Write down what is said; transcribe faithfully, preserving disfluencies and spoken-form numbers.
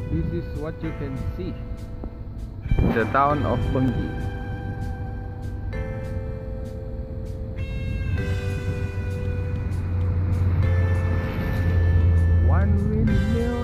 This is what you can see. The town of Bangui. One windmill.